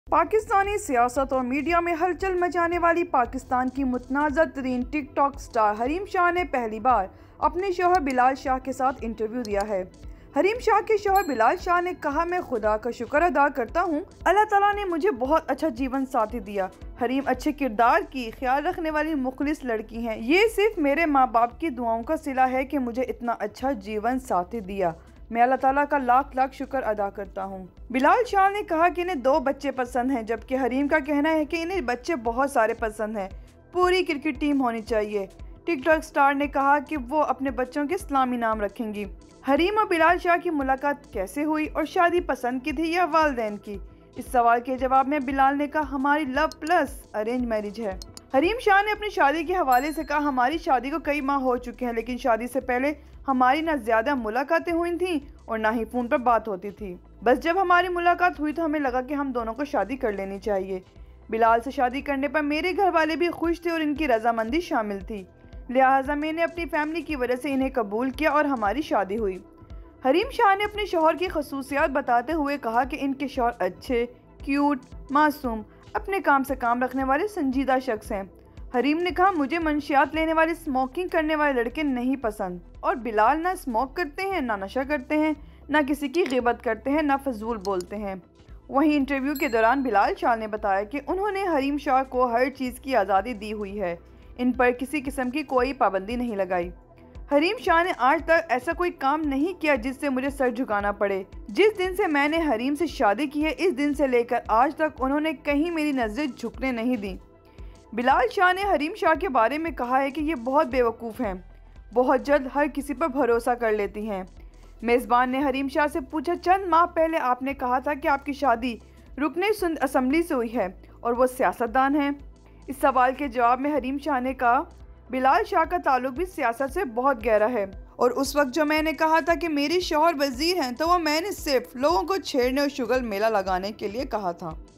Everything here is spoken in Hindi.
पाकिस्तानी सियासत और मीडिया में हलचल मचाने वाली पाकिस्तान की मुतनाज़ा तरीन टिकटॉक स्टार हरीम शाह ने पहली बार अपने शौहर बिलाल शाह के साथ इंटरव्यू दिया है। हरीम शाह के शौहर बिलाल शाह ने कहा, मैं खुदा का शुक्र अदा करता हूँ, अल्लाह ताला ने मुझे बहुत अच्छा जीवन साथी दिया। हरीम अच्छे किरदार की ख्याल रखने वाली मुखलिस लड़की हैं। ये सिर्फ मेरे माँ बाप की दुआओं का सिला है कि मुझे इतना अच्छा जीवन साथी दिया। मैं अल्लाह ताला का लाख लाख शुक्र अदा करता हूँ। बिलाल शाह ने कहा कि इन्हें 2 बच्चे पसंद हैं, जबकि हरीम का कहना है कि इन्हें बच्चे बहुत सारे पसंद हैं। पूरी क्रिकेट टीम होनी चाहिए। टिकटॉक स्टार ने कहा कि वो अपने बच्चों के इस्लामी नाम रखेंगी। हरीम और बिलाल शाह की मुलाकात कैसे हुई और शादी पसंद की थी या वालिदैन की? इस सवाल के जवाब में बिलाल ने कहा, हमारी लव प्लस अरेंज मैरिज है। हरीम शाह ने अपनी शादी के हवाले से कहा, हमारी शादी को कई माह हो चुके हैं, लेकिन शादी से पहले हमारी ना ज़्यादा मुलाकातें हुई थीं और ना ही फ़ोन पर बात होती थी। बस जब हमारी मुलाकात हुई तो हमें लगा कि हम दोनों को शादी कर लेनी चाहिए। बिलाल से शादी करने पर मेरे घर वाले भी खुश थे और इनकी रजामंदी शामिल थी, लिहाजा मैंने अपनी फैमिली की वजह से इन्हें कबूल किया और हमारी शादी हुई। हरीम शाह ने अपने शौहर की खसूसियात बताते हुए कहा कि इनके शौहर अच्छे, क्यूट, मासूम, अपने काम से काम रखने वाले संजीदा शख्स हैं। हरीम ने कहा, मुझे मंशियात लेने वाले, स्मोकिंग करने वाले लड़के नहीं पसंद। और बिलाल ना स्मोक करते हैं, ना नशा करते हैं, ना किसी की गिबत करते हैं, ना फजूल बोलते हैं। वहीं इंटरव्यू के दौरान बिलाल शाह ने बताया कि उन्होंने हरीम शाह को हर चीज़ की आज़ादी दी हुई है, इन पर किसी किस्म की कोई पाबंदी नहीं लगाई। हरीम शाह ने आज तक ऐसा कोई काम नहीं किया जिससे मुझे सर झुकाना पड़े। जिस दिन से मैंने हरीम से शादी की है, इस दिन से लेकर आज तक उन्होंने कहीं मेरी नज़रें झुकने नहीं दी। बिलाल शाह ने हरीम शाह के बारे में कहा है कि ये बहुत बेवकूफ़ हैं, बहुत जल्द हर किसी पर भरोसा कर लेती हैं। मेज़बान ने हरीम शाह से पूछा, चंद माह पहले आपने कहा था कि आपकी शादी रुकने असम्बली से हुई है और वो सियासतदान हैं। इस सवाल के जवाब में हरीम शाह ने कहा, बिलाल शाह का ताल्लुक भी सियासत से बहुत गहरा है और उस वक्त जो मैंने कहा था कि मेरे शौहर वजीर हैं, तो वो मैंने सिर्फ लोगों को छेड़ने और शुगल मेला लगाने के लिए कहा था।